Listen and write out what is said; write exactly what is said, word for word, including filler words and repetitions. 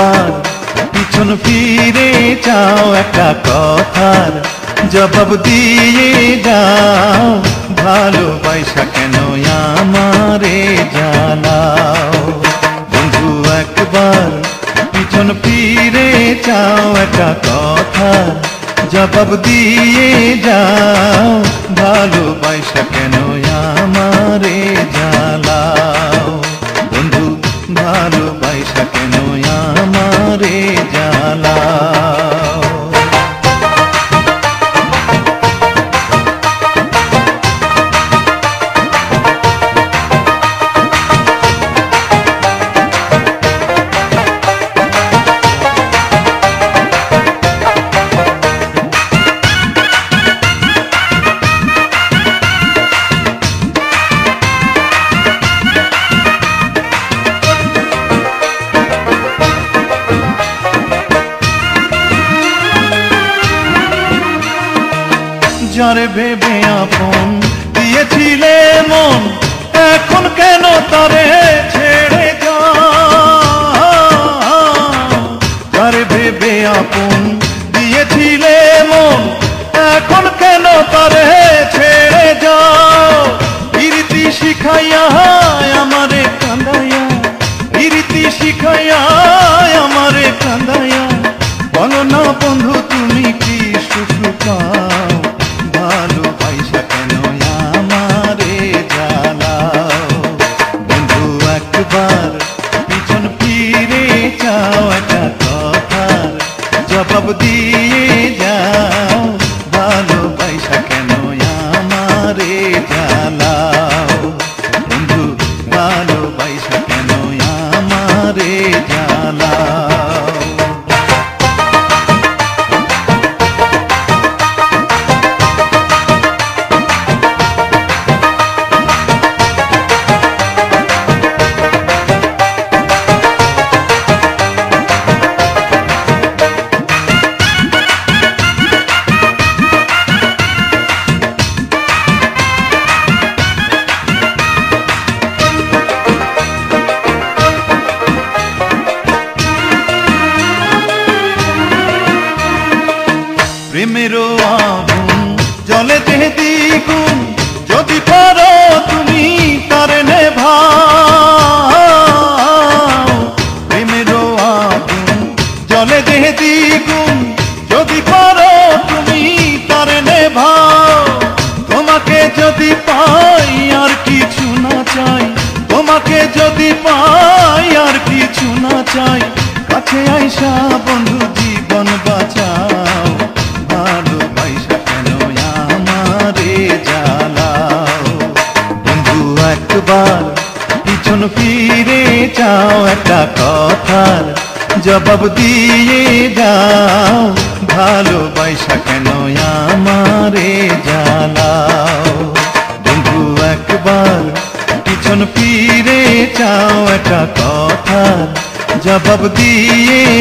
একবার পিছন ফিরে চাও একটা কথার জবাব দিয়ে যাও, ভালোবাসা কেন আমারে জানাও। বন্ধু একবার পিছন ফিরে চাও একটা কথার জবাব দিয়ে যাও, ভালোবাসা কেন আমারে জানাও। বন্ধু ভালোবাসা কেন আমারে জানাও। যারে ভেবে আপন দিয়েছিলে মন, এখন কেন তারে ছেড়ে যাও। যারে ভেবে আপন দিয়েছিলে মন, এখন কেন তারে ছেড়ে যাও। প্রীতি শিখাইয়া আমারে কান্দাইয়া, প্রীতি শিখাইয়া আমারে কান্দাইয়া, বলো না বন্ধু তুমি কি সুখ পাও। ভালোবাসা কেন আমারে জানাও। বন্ধু একবার পিছন ফিরে চাও একটা কথার জবাব দিয়ে যাও, ভালোবাসা কেন আমারে জানাও। বন্ধু ভালোবাসা কেন আমারে জানাও। প্রেমেরও আগুন জলে দেহে দ্বিগুণ, যদি পারো তুমি তারে নেভাও। প্রেমেরও আগুন জলে দেহে দ্বিগুণ, যদি পারো তুমি তারে নেভাও। তোমাকে যদি পাই আর কিছু না চাই, তোমাকে যদি পাই আর কিছু না চাই, কাছে আইসা বন্ধু জীবন বাঁচাও। ভালোবাসা কেন আমারে জানাও। বন্ধু একবার পিছন ফিরে চাও একটা কথার জবাব দিয়ে যাও, ভালোবাসা কেন আমারে জানাও। বন্ধু একবার পিছন ফিরে চাও একটা কথার জবাব দিয়ে